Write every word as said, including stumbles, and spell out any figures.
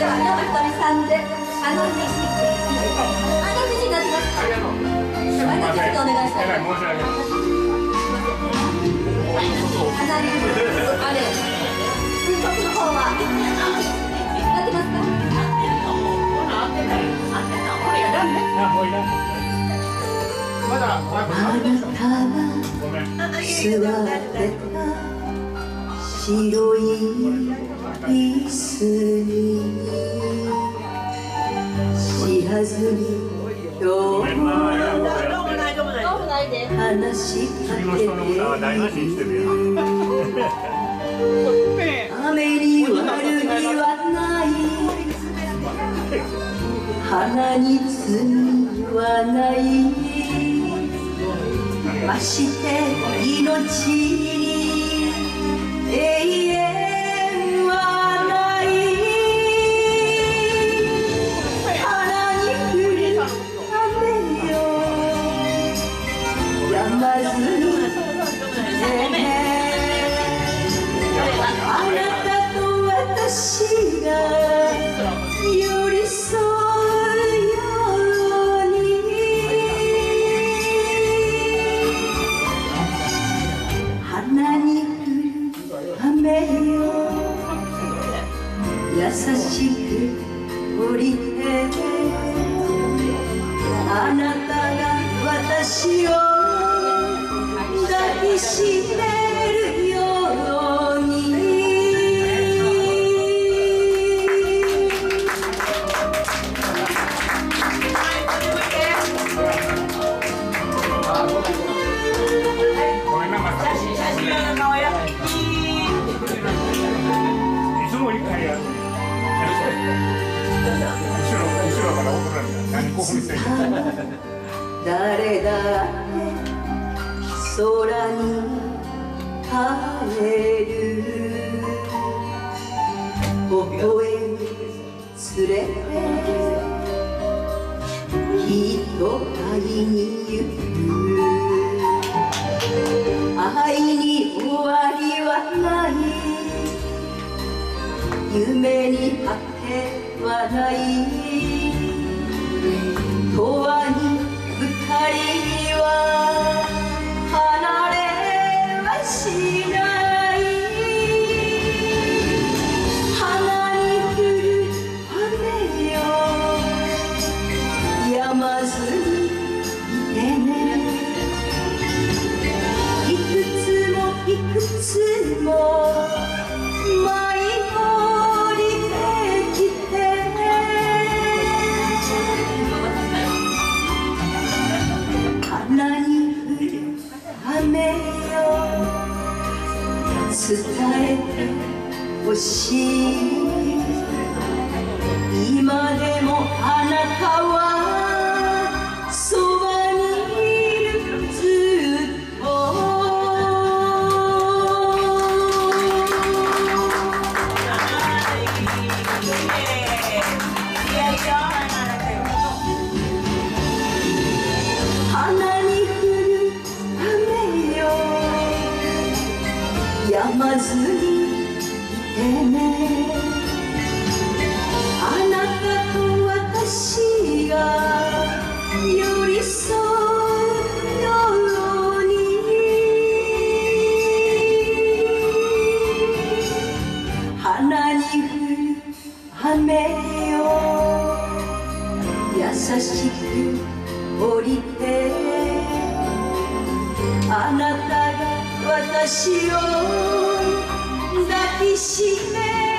では野ひとみさんであの景色あの景色になってます。ありがとう。あの景色お願いしたい。申し訳ない。花火あれ曲の方はなってますか？ まだあなたは座ってた白い椅子に知らずに今日も話しかけている雨に悪気はない花に罪はないまして命に永遠はない花に降る雨よ止まずにねあなたと私が寄り添う優しく降りてあなたが私を抱きしめるようにごめんなまた。いつも一回やる。 誰だって空に帰る微笑み連れてきっと会いに行く愛に終わりはない夢に果てはない永遠に二人は離れはしない花に降る雨よ止まずにいてねいくつもいくつも舞い降りてきて花に降る雨よ伝えてほしい今でもあなたはそばにいるずっと花に降る雨よ止まずにいてねあなたと私が寄り添うように花に降る雨よ優しく降りてあなたが私を抱きしめ